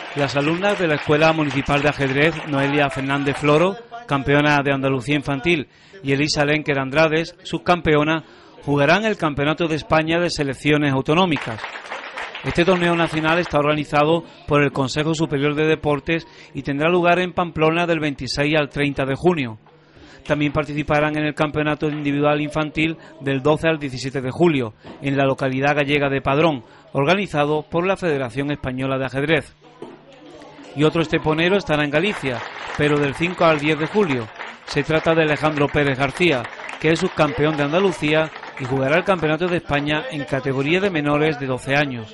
Las alumnas de la Escuela Municipal de Ajedrez, Noelia Fernández Floro, campeona de Andalucía infantil, y Elisa Lenker Andrades, subcampeona, jugarán el Campeonato de España de Selecciones Autonómicas. Este torneo nacional está organizado por el Consejo Superior de Deportes y tendrá lugar en Pamplona del 26 al 30 de junio. También participarán en el Campeonato Individual Infantil del 12 al 17 de julio, en la localidad gallega de Padrón, organizado por la Federación Española de Ajedrez. Y otro esteponero estará en Galicia, pero del 5 al 10 de julio. Se trata de Alejandro Pérez García, que es subcampeón de Andalucía y jugará el Campeonato de España en categoría de menores de 12 años.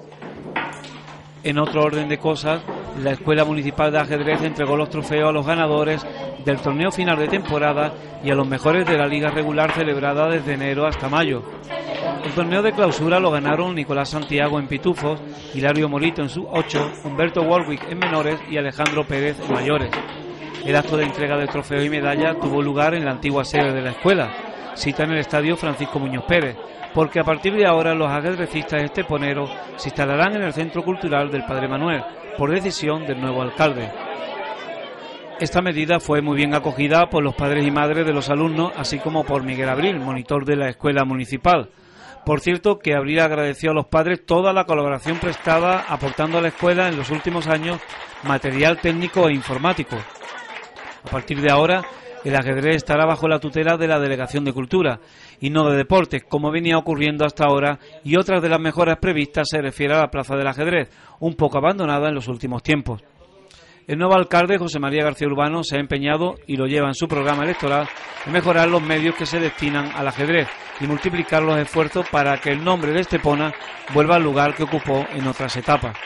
En otro orden de cosas, la Escuela Municipal de Ajedrez entregó los trofeos a los ganadores del torneo final de temporada y a los mejores de la liga regular celebrada desde enero hasta mayo. El torneo de clausura lo ganaron Nicolás Santiago en pitufos, Hilario Morito en sub-8, Humberto Warwick en menores y Alejandro Pérez en mayores. El acto de entrega de trofeos y medallas tuvo lugar en la antigua sede de la escuela, cita en el estadio Francisco Muñoz Pérez, porque a partir de ahora los ajedrecistas esteponeros se instalarán en el Centro Cultural del Padre Manuel, por decisión del nuevo alcalde. Esta medida fue muy bien acogida por los padres y madres de los alumnos, así como por Miguel Abril, monitor de la escuela municipal. Por cierto, que Abril agradeció a los padres toda la colaboración prestada, aportando a la escuela en los últimos años material técnico e informático. A partir de ahora, el ajedrez estará bajo la tutela de la Delegación de Cultura y no de Deportes, como venía ocurriendo hasta ahora, y otras de las mejoras previstas se refiere a la Plaza del Ajedrez, un poco abandonada en los últimos tiempos. El nuevo alcalde, José María García Urbano, se ha empeñado, y lo lleva en su programa electoral, en mejorar los medios que se destinan al ajedrez y multiplicar los esfuerzos para que el nombre de Estepona vuelva al lugar que ocupó en otras etapas.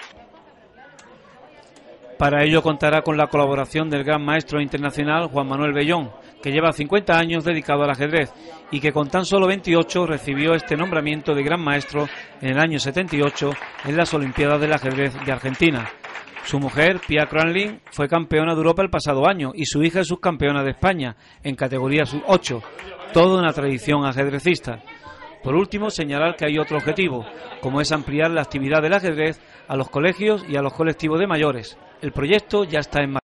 Para ello contará con la colaboración del gran maestro internacional Juan Manuel Bellón, que lleva 50 años dedicado al ajedrez y que con tan solo 28 recibió este nombramiento de gran maestro en el año 78 en las Olimpiadas del Ajedrez de Argentina. Su mujer, Pia Cranlin, fue campeona de Europa el pasado año y su hija es subcampeona de España en categoría sub-8, todo una tradición ajedrecista. Por último, señalar que hay otro objetivo, como es ampliar la actividad del ajedrez a los colegios y a los colectivos de mayores. El proyecto ya está en marcha.